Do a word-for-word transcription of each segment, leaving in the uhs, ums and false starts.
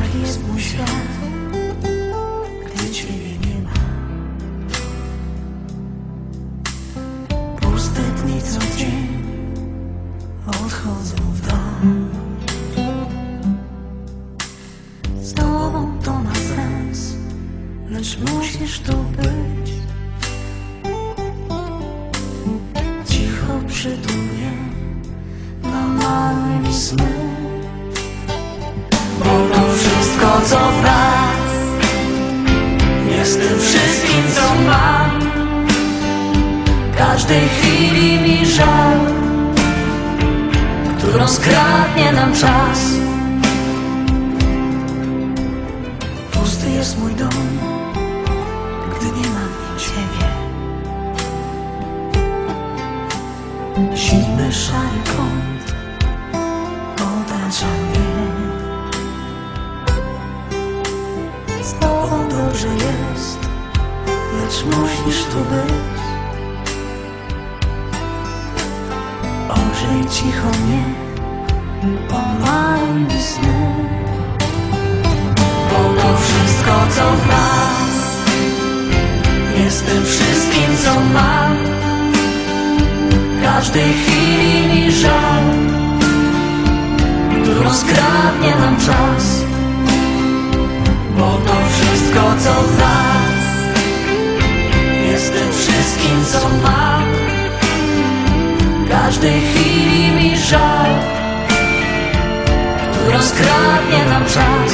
Taki jest mój świat, gdy ciebie nie ma. Puste dni co dzień odchodzą w dom. Z tobą to ma sens, lecz musisz tu być. Cicho przytul mnie, namaluj mi sny. Bo to wszystko co w nas jest tym wszystkim co mam. Każdej chwili mi żal, którą skradnie nam czas. Pusty jest mój dom, gdy nie mam w nim ciebie. Zimny szary kąt otacza mnie. Z tobą dobrze jest, lecz musisz tu być. Ogrzej cicho mnie, pomaluj mi sny. Bo to wszystko co w nas jest tym wszystkim co mam. Każdej chwili mi żal, którą skradnie nam czas. Bo to wszystko co w nas jest tym wszystkim co mam. Każdej chwili mi żal, którą skradnie nam czas.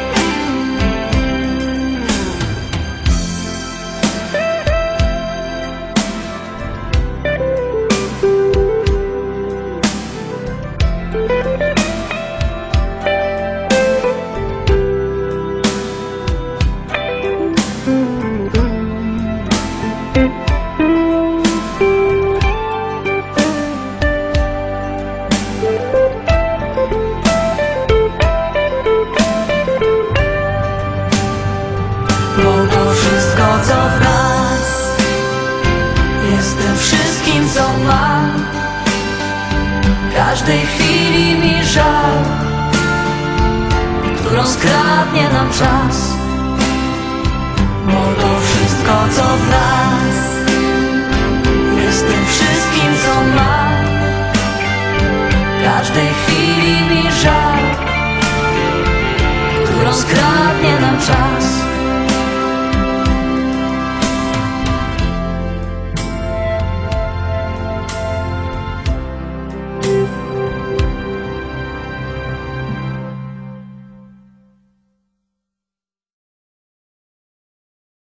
Bo to wszystko co w nas jest tym wszystkim co mam. Każdej chwili mi żal, którą skradnie nam czas. Bo to wszystko co w nas jest tym wszystkim co mam. Każdej chwili mi żal, którą skradnie nam czas.